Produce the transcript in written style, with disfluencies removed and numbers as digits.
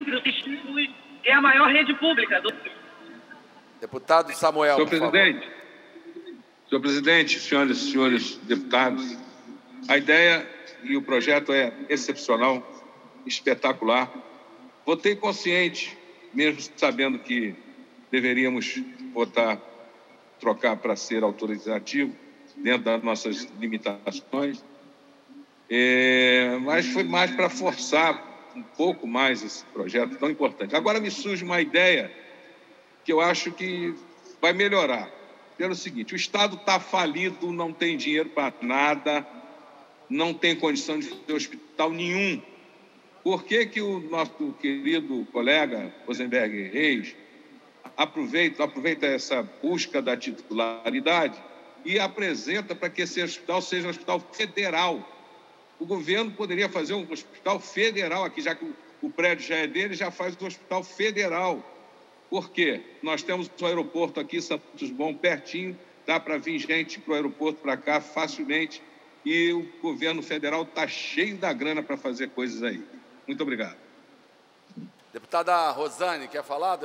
é a maior rede pública do... Deputado Samuel, Senhor presidente, senhoras e senhores deputados, a ideia e o projeto é excepcional, espetacular. Votei consciente, mesmo sabendo que deveríamos votar, trocar para ser autorizativo, dentro das nossas limitações, mas foi mais para forçar um pouco mais esse projeto tão importante. Agora me surge uma ideia que eu acho que vai melhorar. Pelo seguinte, o Estado está falido, não tem dinheiro para nada, não tem condição de ter hospital nenhum. Por que o nosso querido colega Rosenberg Reis aproveita essa busca da titularidade e apresenta para que esse hospital seja um hospital federal? O governo poderia fazer um hospital federal aqui, já que o prédio já é dele, já faz um hospital federal. Por quê? Nós temos um aeroporto aqui, Santos Dumont, pertinho, dá para vir gente para o aeroporto para cá facilmente, e o governo federal está cheio da grana para fazer coisas aí. Muito obrigado. Deputada Rosane, quer falar?